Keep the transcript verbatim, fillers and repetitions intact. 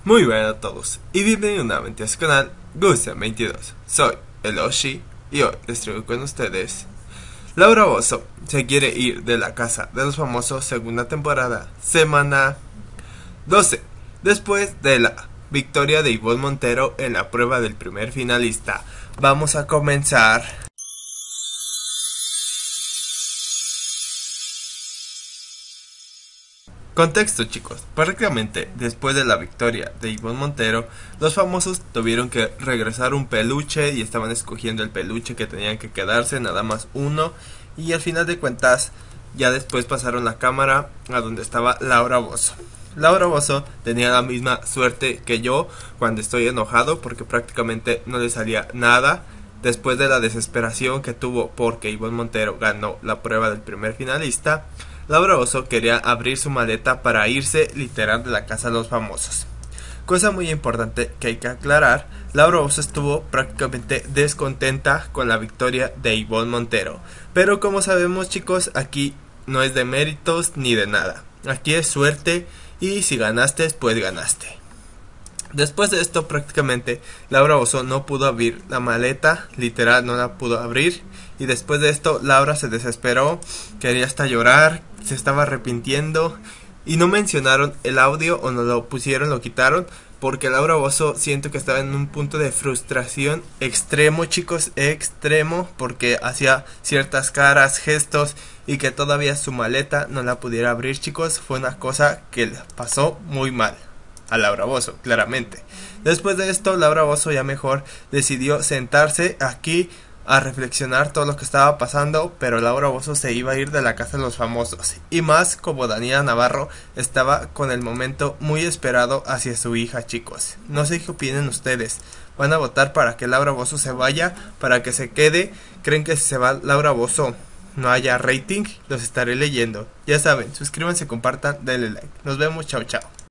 Muy buenas a todos y bienvenidos nuevamente a su canal Gusten veintidós. Soy el Oshi y hoy les traigo con ustedes Laura Bozzo se quiere ir de la casa de los famosos, segunda temporada, semana doce, después de la victoria de Ivonne Montero en la prueba del primer finalista. Vamos a comenzar. Contexto, chicos, prácticamente después de la victoria de Ivonne Montero, los famosos tuvieron que regresar un peluche y estaban escogiendo el peluche que tenían que quedarse, nada más uno, y al final de cuentas ya después pasaron la cámara a donde estaba Laura Bozzo. Laura Bozzo tenía la misma suerte que yo cuando estoy enojado, porque prácticamente no le salía nada después de la desesperación que tuvo porque Ivonne Montero ganó la prueba del primer finalista. Laura Bozzo quería abrir su maleta para irse literal de la casa de los famosos. Cosa muy importante que hay que aclarar, Laura Bozzo estuvo prácticamente descontenta con la victoria de Ivonne Montero. Pero como sabemos, chicos, aquí no es de méritos ni de nada. Aquí es suerte y si ganaste, pues ganaste. Después de esto prácticamente Laura Bozzo no pudo abrir la maleta, literal no la pudo abrir. Y después de esto Laura se desesperó, quería hasta llorar, se estaba arrepintiendo. Y no mencionaron el audio o no lo pusieron, lo quitaron, porque Laura Bozzo siento que estaba en un punto de frustración extremo, chicos, extremo, porque hacía ciertas caras, gestos y que todavía su maleta no la pudiera abrir, chicos. Fue una cosa que le pasó muy mal a Laura Bozzo, claramente. Después de esto Laura Bozzo ya mejor decidió sentarse aquí a reflexionar todo lo que estaba pasando, pero Laura Bozzo se iba a ir de la casa de los famosos, y más como Daniela Navarro estaba con el momento muy esperado hacia su hija, chicos. No sé qué opinen ustedes. ¿Van a votar para que Laura Bozzo se vaya, para que se quede? ¿Creen que si se va Laura Bozzo no haya rating? Los estaré leyendo. Ya saben, suscríbanse, compartan, denle like. Nos vemos, chao chao.